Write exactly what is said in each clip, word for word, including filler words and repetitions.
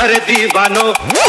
अरे दीवानो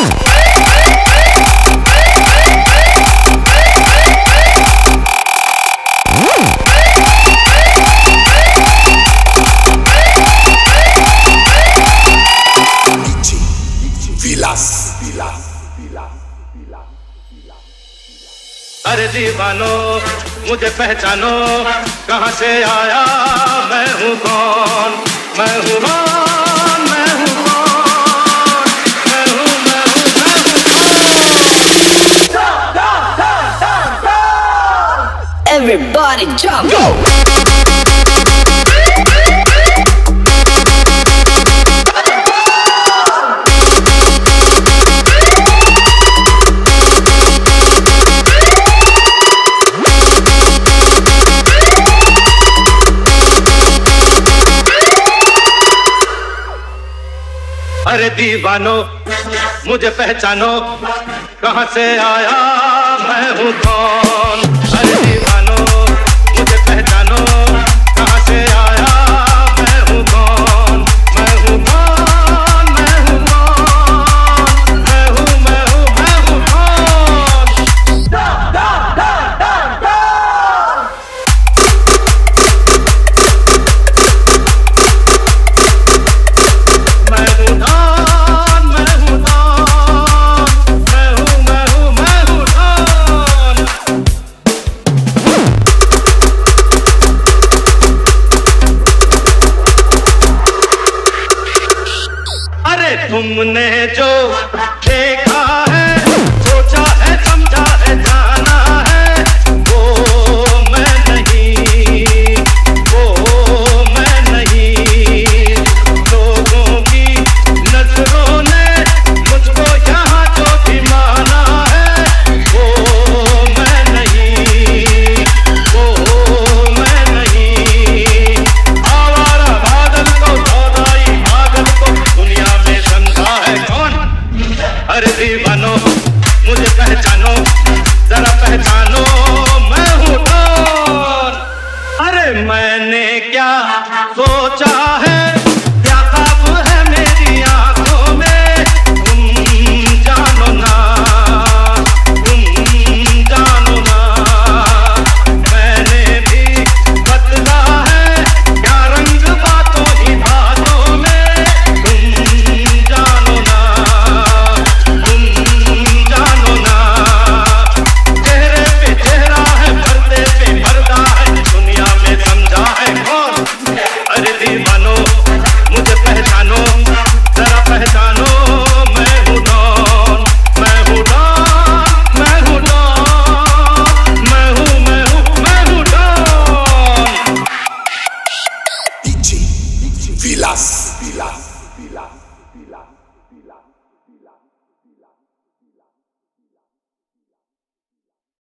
अरे दीवानो मुझे पहचानो, कहाँ से आया मैं हूँ कौन, मैं हूँ कौन, मैं हूँ कौन, मैं हूँ मैं हूँ मैं हूँ कौन। Everybody jump! Go! अरे दीवानो मुझे पहचानो, कहाँ से आया मैं हूँ कौन। अरे दीवानो मुझे पहचानो, कहाँ से आया मैं हूँ कौन, मैं हूँ कौन, मैं हूँ कौन, मैं हूँ मैं हूँ मैं हूँ कौन। मैं हूँ तुमने जो देखा है, सोचा है, समझा है, जाना है, वो मैं नहीं, वो मैं नहीं। लोगों की नजरों ने मुझको यहाँ जो भी माना है, वो मैं नहीं, वो मैं नहीं। आवारा बादल को, सौदाई पागल को दुनिया में है कौन। अरे दीवानो मुझे पहचानो, जरा पहचानो मैं हूँ कौन। अरे मैंने क्या सोचा है, क्या ख्वाब है मेरी आंखों में, तुम जानो ना, तुम जानो ना। मैंने भी बदला है क्या रंग बातों ही बातों में, तुम जानो ना, तुम जानो ना। चेहरे पे चेहरा है, पर्दे पे पर्दा है, दुनिया में समझा है कौन। अरे दीवानो मुझे पहचानो, जरा पहचानो मैं हूँ डॉन, मैं हूँ डॉन, मैं हूँ डॉन, मैं हूँ मैं हूँ मैं हूँ don. D J Vilas, Vilas, Vilas, Vilas.